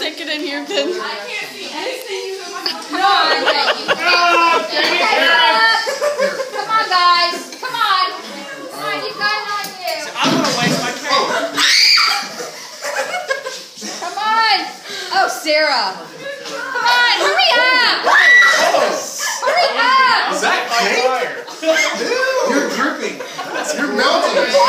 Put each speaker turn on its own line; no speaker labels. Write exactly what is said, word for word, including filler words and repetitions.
stick it in here, then.
I can't see anything.
Come on, come on, guys. Come on. Come on, you've got it on you.
I'm gonna waste my camera.
Come on. Oh, Sarah. Come on, hurry up. Hurry up.
Is that cake? You're dripping. You're melting.